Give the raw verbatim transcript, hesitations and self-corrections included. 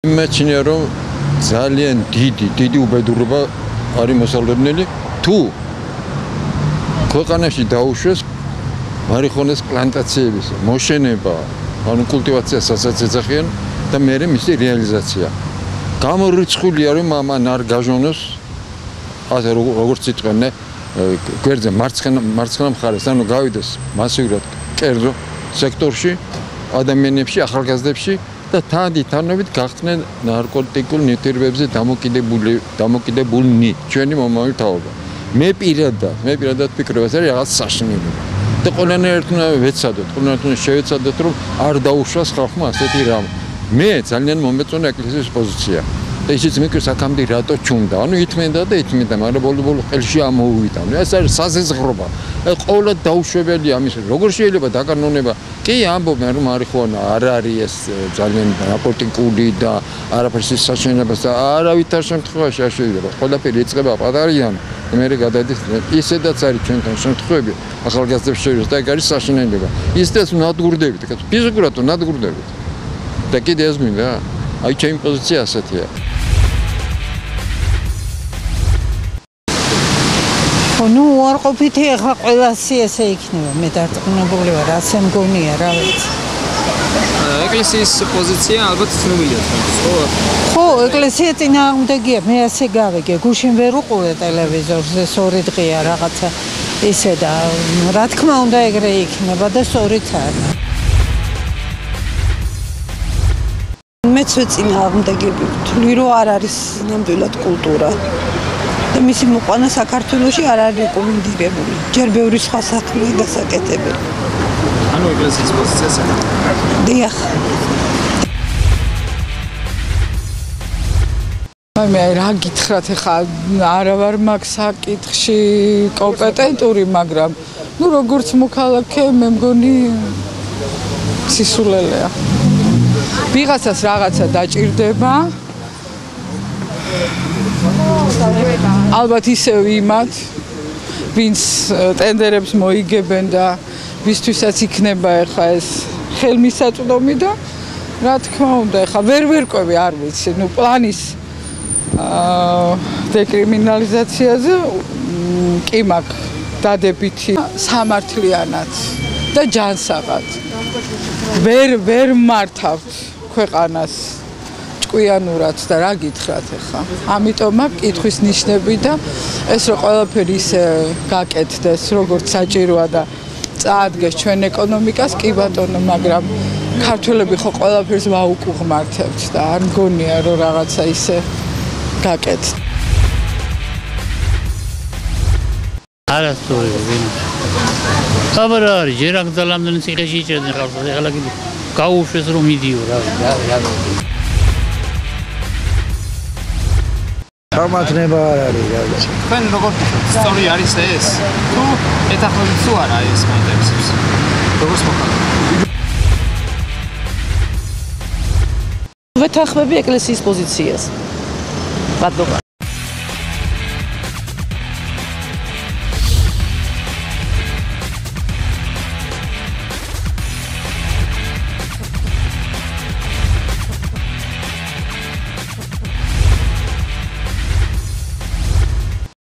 მეჩნია რომ ძალიან დიდი დიდი უბედურება არის მოსალოდნელი თუ ქვეყანაში დაუშვეს მარიხუანის პლანტაციების მოშენება, ანუ კულტივაციას ასაც ეძახიან და მერე მისი რეალიზაცია. გამორიცხულია რომ ამან არ გაჟონოს ასე როგორც იტყვიან გვერდზე მარცხენა მარცხენა მხარეს, ანუ გავიდეს მასიურად კერძო სექტორში, ადამიანებში, ახალგაზრდებში და თანდით გახდნენ ნარკოტიკულ ნივთიერებებზე დამოკიდებული დამოკიდებულნი ჩვენი მომავალი თაობა. მე პირადად, მე პირადად ვფიქრობ, ეს არის რაღაც საშინელი. და ყველანაირად ვეცადოთ, ყველანაირად შევეცადოთ, რომ არ დაუშვას ხალხმა ასეთი რამ. მე ძალიან მომეწონა ეკლესიის პოზიცია. და ისიც მეკრეს აქამდე რატო ჩუნდა. ანუ ითმენდა და ითმენდა, მაგრამ ბოლო-ბოლო ყელში ამოუვიდა. ეს არის საზეზღრობა. ყოველად დაუშვებელი ამის. როგორ შეიძლება დაკანონება? კი ამბობენ რომ მარიხუანა არ არის ეს ძალიან ნარკოტიკული და არაფერს საშენებას და არავითარ შემთხვევაში არ შეიძლება. ყველაფერი იწყება პატარიდან, მერე გადადის. ისედაც არის ჩვენთან შემთხვევები ახალგაზრდებს შორის და ეგ არის საშინელება. ისედაც ნადგურდებით, ფიზიკურად ნადგურდებით. და კიდე ეს მინდა, აი ჩემი პოზიცია ასეთია. ну არ ყოფითი ახლა ყველასი ესე იქნება მე დარწმუნებული ვარ ასე მგონია რა ვიცი ეკლესიის პოზიცია ალბათ ცნობილია თქვენს ხო ხო ეკლესია წინააღმდეგია მე ასე გავიგე გუშინ ვერ უყურე ტელევიზორზე სწორი დღეა რაღაცა ისე და რა თქმა უნდა ეგრე იქნება და სწორიც არის მეც წინააღმდეგები ვთვლი რომ არ არის ნამდვილად კულტურა და მისი მოყვანა საქართველოში არ არის რეკომენდირებული. ჯერ ბევრი სხვა საქმე დასაკეთებელი. ანუ ეკლესიის პოზიციას დიახ. მე რა გითხრათ ახლა არა ვარ მაგ საკითხში კომპეტენტური, მაგრამ ნუ როგორც მოქალაქე მე მგონი სისულელეა. ვიღაცას რაღაცა დაჭირდება ალბათ ისევ იმათ, ვინც ტენდერებს მოიგებენ და ვისთვისაც იქნება ახლა ეს ხელმისაწვდომი და რა თქმა უნდა, ახლა ვერ ვერკვევი, არ ვიცი, ნუ პლანის აა დეკრიმინალიზაციაზე კი მაქვს დადებითი სამართლიანად და ჯანსაღად. ვერ ვერ მართავთ ქვეყანას კვიანურად და რა გითხრათ ახლა. ამიტომ აქ კითხვის ნიშნები და ეს რო ყველაფერი ისე გაკეთდეს, როგორც საჭიროა და წაადგეს ჩვენ ეკონომიკას, კი ბატონო, მაგრამ ქართველები ხო ყველაფერს ვაუკუღმართებთ და არ მგონია რომ რაღაცა ისე გაკეთდეს. არასწორი ვინ. ხაბარ არის, ჯერ აქ ძალამდენი ციხეში იჭერდნენ ხალხს, ახლა კიდე გაუშვეს რომ მიდიო რა რა. გამათნება არ არის რა ვიცი. თქვენ როგორ ფიქრობთ, სწორი არის ეს? თუ ეთანხმებით თუ არა ეს მაინტერესებს? როგორც მოხალხე? ვეთანხმები ეკლესიის პოზიციას. ბატონო